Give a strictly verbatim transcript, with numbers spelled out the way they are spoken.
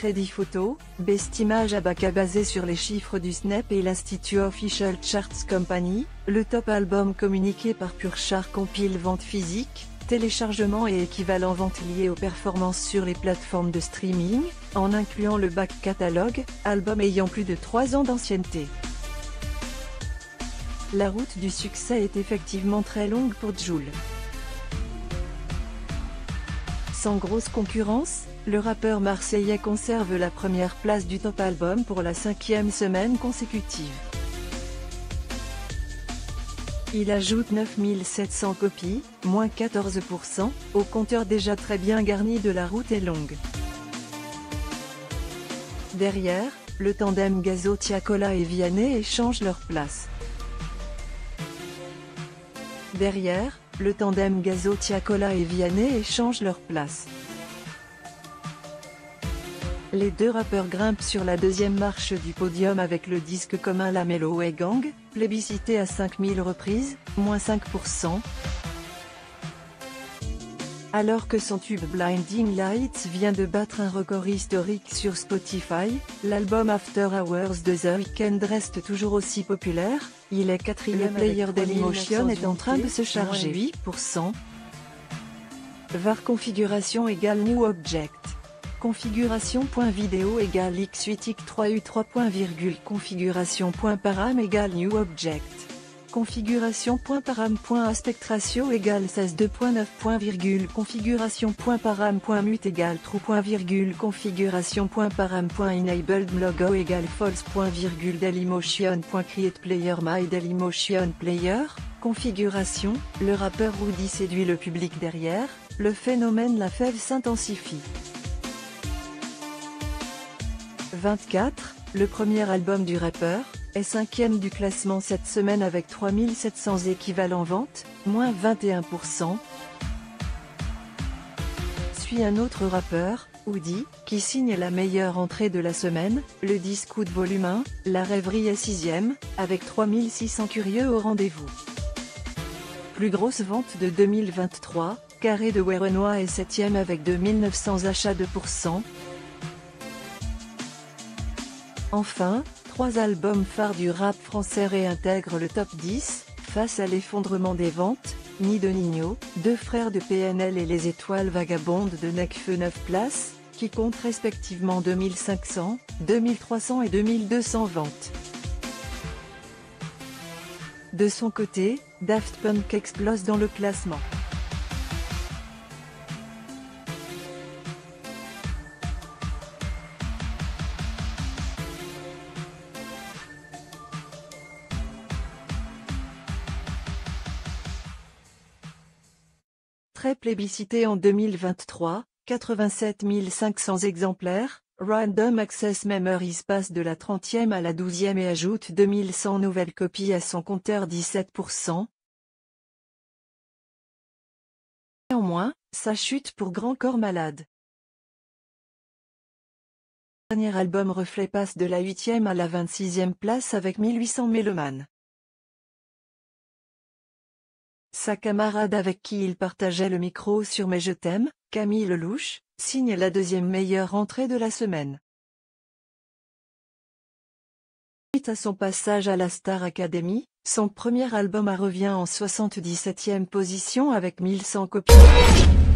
Crédit Photo, Best Image Abaka basé sur les chiffres du Snap et l'Institut Official Charts Company, le top album communiqué par Purchar compile vente physique, téléchargement et équivalent vente liés aux performances sur les plateformes de streaming, en incluant le back catalogue, album ayant plus de trois ans d'ancienneté. La route du succès est effectivement très longue pour Jul. Sans grosse concurrence, le rappeur marseillais conserve la première place du top album pour la cinquième semaine consécutive. Il ajoute neuf mille sept cents copies, moins quatorze pour cent, au compteur déjà très bien garni de La route est longue. Derrière, le tandem Gazo Tiakola et Vianney échangent leur place. Derrière, le tandem Gazo Tiakola et Vianney échangent leur place. Les deux rappeurs grimpent sur la deuxième marche du podium avec le disque commun La Mélo et Gang, plébiscité à cinq mille reprises, moins cinq pour cent. Alors que son tube Blinding Lights vient de battre un record historique sur Spotify, l'album After Hours de The Weeknd reste toujours aussi populaire, il est quatrième. Le player Dailymotion est en train de se charger. huit pour cent. var configuration égale new object. Configuration.video égale x huit x trois u trois. Configuration.param égale new object. Configuration.param.aspect-ratio égale seize deux neuf. Configuration.param.mute égale true. Configuration.param.enabled logo égale false. Dailymotion.create player my Dailymotion player. Configuration, le rappeur Rudy séduit le public derrière, le phénomène La Fève s'intensifie. vingt-quatre, le premier album du rappeur, est cinquième du classement cette semaine avec trois mille sept cents équivalents ventes, moins vingt et un pour cent. Suit un autre rappeur, Woody, qui signe la meilleure entrée de la semaine, le disque Coup de volume un, La rêverie est sixième, avec trois mille six cents curieux au rendez-vous. Plus grosse vente de deux mille vingt-trois, Carré de Werenoi est septième avec deux mille neuf cents achats deux pour cent. Enfin, trois albums phares du rap français réintègrent le top dix, face à l'effondrement des ventes, Ni de Nino, Deux frères de P N L et Les étoiles vagabondes de Nekfeu neuf places, qui comptent respectivement deux mille cinq cents, deux mille trois cents et deux mille deux cents ventes. De son côté, Daft Punk explose dans le classement. Très plébiscité en deux mille vingt-trois, quatre-vingt-sept mille cinq cents exemplaires, Random Access Memories passe de la trentième à la douzième et ajoute deux mille cent nouvelles copies à son compteur dix-sept pour cent. Néanmoins, ça chute pour Grand Corps Malade. Le dernier album Reflet passe de la huitième à la vingt-sixième place avec mille huit cents mélomanes. Sa camarade avec qui il partageait le micro sur Mais je t'aime, Camille Lelouch, signe la deuxième meilleure entrée de la semaine. Suite à son passage à la Star Academy, son premier album a revient en soixante-dix-septième position avec mille cent copies.